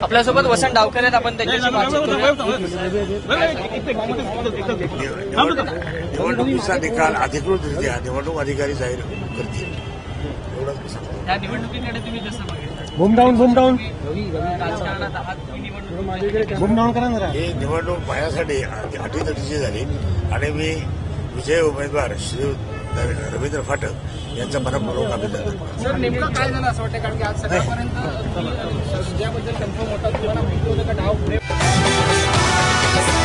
आपल्यासोबत वसंत डावकर आहेत, आपण त्यांच्याशी बातचीत करूया. निवडणुकीचा निकाल अधिकृतरित्या निवडणूक अधिकारी जाहीर करतील एवढंच. त्या निवडणुकीकडे तुम्ही कसं बघितलं? बूमडाऊन राजकारणात आहात, तुम्ही निवडणूक करा जरा. ही निवडणूक माझ्यासाठी अटीतटीची झाली आणि मी विजय उमेदवार श्री रवींद्र फाटक यांचा मनपूर्वक अभिनंदन करतो. सर, नेमकं काय झालं असं वाटतं? कारण की आज सकाळपर्यंत ज्याबद्दल कन्फर्म होता तुम्हाला माहिती होतं का डाव पुढे